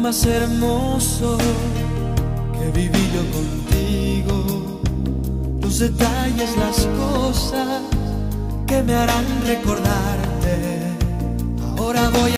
más hermoso que viví yo contigo, los detalles, las cosas que me harán recordarte. Ahora voy